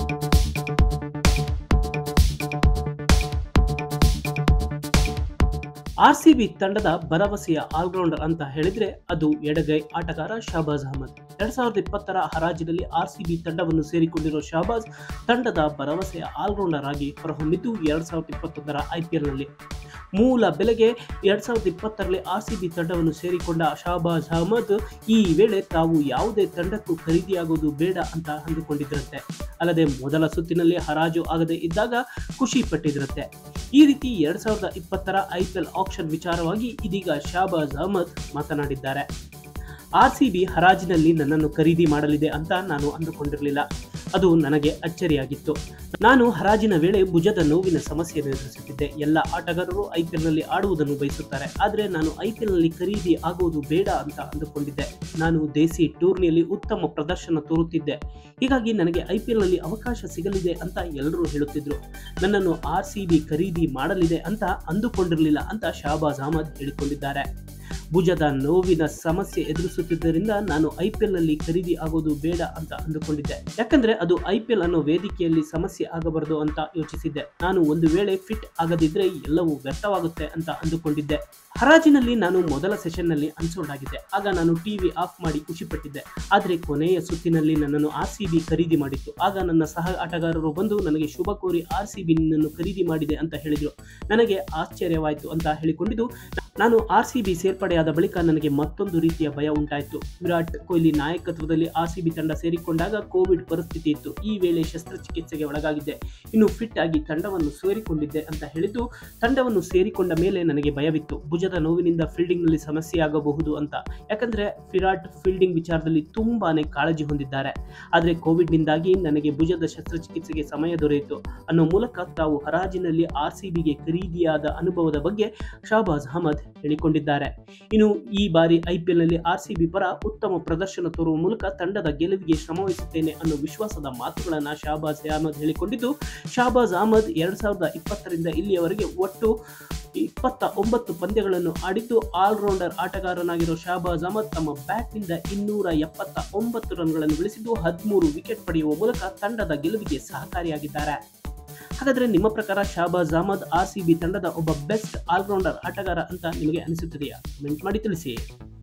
RCB ತಂಡದ ಭರವಸೆಯ allrounder ಅಂತ ಹೇಳಿದ್ರೆ ಅದು ಎಡಗೈ ಆಟಗಾರ ಶಹಬಾಜ್ ಅಹ್ಮದ್. 2020ರ ಹರಾಜಿನಲ್ಲಿ ಆರ್ಸಿಬಿ ತಂಡವನ್ನು ಸೇರಿಕೊಂಡಿರುವ ಶಹಬಾಜ್ ತಂಡದ ಭರವಸೆಯ ಆಲ್ರೌಂಡರ್ ಆಗಿ ಹೊರಹೊಮ್ಮಿದ್ದು 2021ರ ಐಪಿಎಲ್ನಲ್ಲಿ. ಮೂಲ ಬೆಲೆಗೆ 2020ರಲ್ಲಿ ಆರ್ಸಿಬಿ ತಂಡವನ್ನು ಸೇರಿಕೊಂಡ ಶಹಬಾಜ್ ಅಹ್ಮದ್ ಈ ವೇಳೆ ತಾವು ಯಾವುದೇ ತಂಡಕ್ಕೂ ಖರೀದಿಯಾಗುವುದು ಬೇಡ ಅಂತ ಅಂದುಕೊಂಡಿದ್ರಂತೆ. ಅಲ್ಲದೆ ಮೊದಲ ಸುತ್ತಿನಲ್ಲಿ ಹರಾಜು ಆಗದೆ ಇದ್ದಾಗ ಖುಷಿ ಪಟ್ಟಿದ್ರಂತೆ. ಈ ರೀತಿ 2020ರ ಐಪಿಎಲ್ ಆಕ್ಷನ್ ವಿಚಾರವಾಗಿ ಇದೀಗ ಶಹಬಾಜ್ ಅಹ್ಮದ್ ಮಾತನಾಡಿದ್ದಾರೆ. ಆರ್ಸಿಬಿ ಹರಾಜಿನಲ್ಲಿ ನನ್ನನ್ನು ಖರೀದಿ ಮಾಡಲಿದೆ ಅಂತ ನಾನು ಅಂದುಕೊಂಡಿರಲಿಲ್ಲ. ಅದು ನನಗೆ ಅಚ್ಚರಿಯಾಗಿತ್ತು. ನಾನು ಹರಾಜಿನ ವೇಳೆ ಭುಜದ ನೋವಿನ ಸಮಸ್ಯೆಯನ್ನು ಎದುರಿಸುತ್ತಿದ್ದೆ. ಎಲ್ಲ ಆಟಗಾರರು ಐಪಿಎಲ್ನಲ್ಲಿ ಆಡುವುದನ್ನು ಬಯಸುತ್ತಾರೆ, ಆದರೆ ನಾನು ಐಪಿಎಲ್ನಲ್ಲಿ ಖರೀದಿ ಆಗುವುದು ಬೇಡ ಅಂತ ಅಂದುಕೊಂಡಿದ್ದೆ. ನಾನು ದೇಸಿ ಟೂರ್ನಿಯಲ್ಲಿ ಉತ್ತಮ ಪ್ರದರ್ಶನ ತೋರುತ್ತಿದ್ದೆ, ಹೀಗಾಗಿ ನನಗೆ ಐಪಿಎಲ್ನಲ್ಲಿ ಅವಕಾಶ ಸಿಗಲಿದೆ ಅಂತ ಎಲ್ಲರೂ ಹೇಳುತ್ತಿದ್ರು. ನನ್ನನ್ನು ಆರ್ಸಿಬಿ ಖರೀದಿ ಮಾಡಲಿದೆ ಅಂತ ಅಂದುಕೊಂಡಿರಲಿಲ್ಲ ಅಂತ ಶಹಬಾಜ್ ಅಹ್ಮದ್ ಹೇಳಿಕೊಂಡಿದ್ದಾರೆ. ಭುಜದ ನೋವಿನ ಸಮಸ್ಯೆ ಎದುರಿಸುತ್ತಿದ್ದರಿಂದ ನಾನು ಐಪಿಎಲ್ನಲ್ಲಿ ಖರೀದಿ ಆಗೋದು ಬೇಡ ಅಂತ ಅಂದುಕೊಂಡಿದ್ದೆ. ಯಾಕಂದ್ರೆ ಅದು ಐಪಿಎಲ್ ಅನ್ನೋ ವೇದಿಕೆಯಲ್ಲಿ ಸಮಸ್ಯೆ ಆಗಬಾರದು ಅಂತ ಯೋಚಿಸಿದ್ದೆ. ನಾನು ಒಂದು ವೇಳೆ ಫಿಟ್ ಆಗದಿದ್ರೆ ಎಲ್ಲವೂ ವ್ಯರ್ಥವಾಗುತ್ತೆ ಅಂತ ಅಂದುಕೊಂಡಿದ್ದೆ. ಹರಾಜಿನಲ್ಲಿ ನಾನು ಮೊದಲ ಸೆಷನ್ನಲ್ಲಿ ಅನ್ಸೋಲ್ಡ್ ಆಗಿದ್ದೆ. ಆಗ ನಾನು ಟಿವಿ ಆಫ್ ಮಾಡಿ ಖುಷಿಪಟ್ಟಿದ್ದೆ. ಆದರೆ ಕೊನೆಯ ಸುತ್ತಿನಲ್ಲಿ ನನ್ನನ್ನು ಆರ್ಸಿಬಿ ಖರೀದಿ ಮಾಡಿತ್ತು. ಆಗ ನನ್ನ ಸಹ ಆಟಗಾರರು ಬಂದು ನನಗೆ ಶುಭ ಕೋರಿ ಆರ್ಸಿಬಿ ನಿನ್ನನ್ನು ಖರೀದಿ ಮಾಡಿದೆ ಅಂತ ಹೇಳಿದ್ರು. ನನಗೆ ಆಶ್ಚರ್ಯವಾಯಿತು ಅಂತ ಹೇಳಿಕೊಂಡಿದ್ದು, ನಾನು ಆರ್ಸಿಬಿ ಸೇರ್ಪಡೆಯಾದ ಬಳಿಕ ನನಗೆ ಮತ್ತೊಂದು ರೀತಿಯ ಭಯ ಉಂಟಾಯಿತು. ವಿರಾಟ್ ಕೊಹ್ಲಿ ನಾಯಕತ್ವದಲ್ಲಿ ಆರ್ಸಿಬಿ ತಂಡ ಸೇರಿಕೊಂಡಾಗ ಕೋವಿಡ್ ಪರಿಸ್ಥಿತಿ ಇತ್ತು. ಈ ವೇಳೆ ಶಸ್ತ್ರಚಿಕಿತ್ಸೆಗೆ ಒಳಗಾಗಿದ್ದೆ. ಇನ್ನು ಫಿಟ್ ಆಗಿ ತಂಡವನ್ನು ಸೇರಿಕೊಂಡಿದ್ದೆ ಅಂತ ಹೇಳಿದ್ದು, ತಂಡವನ್ನು ಸೇರಿಕೊಂಡ ಮೇಲೆ ನನಗೆ ಭಯವಿತ್ತು. ಭುಜದ ನೋವಿನಿಂದ ಫೀಲ್ಡಿಂಗ್ ನಲ್ಲಿ ಸಮಸ್ಯೆ ಆಗಬಹುದು ಅಂತ. ಯಾಕಂದ್ರೆ ವಿರಾಟ್ ಫೀಲ್ಡಿಂಗ್ ವಿಚಾರದಲ್ಲಿ ತುಂಬಾನೇ ಕಾಳಜಿ ಹೊಂದಿದ್ದಾರೆ. ಆದರೆ ಕೋವಿಡ್ ನಿಂದಾಗಿ ನನಗೆ ಭುಜದ ಶಸ್ತ್ರಚಿಕಿತ್ಸೆಗೆ ಸಮಯ ದೊರೆಯಿತು ಅನ್ನೋ ಮೂಲಕ ತಾವು ಹರಾಜಿನಲ್ಲಿ ಆರ್ಸಿಬಿಗೆ ಖರೀದಿಯಾದ ಅನುಭವದ ಬಗ್ಗೆ ಶಹಬಾಜ್ ಅಹ್ಮದ್ ಹೇಳಿಕೊಂಡಿದ್ದಾರೆ. ಇನ್ನು ಈ ಬಾರಿ ಐಪಿಎಲ್ ನಲ್ಲಿ ಆರ್ಸಿಬಿ ಪರ ಉತ್ತಮ ಪ್ರದರ್ಶನ ತೋರುವ ಮೂಲಕ ತಂಡದ ಗೆಲುವಿಗೆ ಶ್ರಮವಹಿಸುತ್ತೇನೆ ಅನ್ನೋ ವಿಶ್ವಾಸದ ಮಾತುಗಳನ್ನ ಶಹಬಾಜ್ ಅಹ್ಮದ್ ಹೇಳಿಕೊಂಡಿದ್ದು, ಶಹಬಾಜ್ ಅಹ್ಮದ್ 2020ರಿಂದ ಇಲ್ಲಿಯವರೆಗೆ ಒಟ್ಟು 29 ಪಂದ್ಯಗಳನ್ನು ಆಡಿದ್ದು, ಆಲ್ರೌಂಡರ್ ಆಟಗಾರನಾಗಿರೋ ಶಹಬಾಜ್ ಅಹ್ಮದ್ ತಮ್ಮ ಬ್ಯಾಟ್ನಿಂದ 279 ರನ್ಗಳನ್ನು ಗಳಿಸಿದ್ದು 13 ವಿಕೆಟ್ ಪಡೆಯುವ ಮೂಲಕ ತಂಡದ ಗೆಲುವಿಗೆ ಸಹಕಾರಿಯಾಗಿದ್ದಾರೆ. ಹಾಗಾದ್ರೆ ನಿಮ್ಮ ಪ್ರಕಾರ ಶಹಬಾಜ್ ಅಹ್ಮದ್ ಆರ್ಸಿಬಿ ತಂಡದ ಒಬ್ಬ ಬೆಸ್ಟ್ ಆಲ್ರೌಂಡರ್ ಆಟಗಾರ ಅಂತ ನಿಮಗೆ ಅನಿಸುತ್ತದೆಯಾ? ಕಮೆಂಟ್ ಮಾಡಿ ತಿಳಿಸಿ.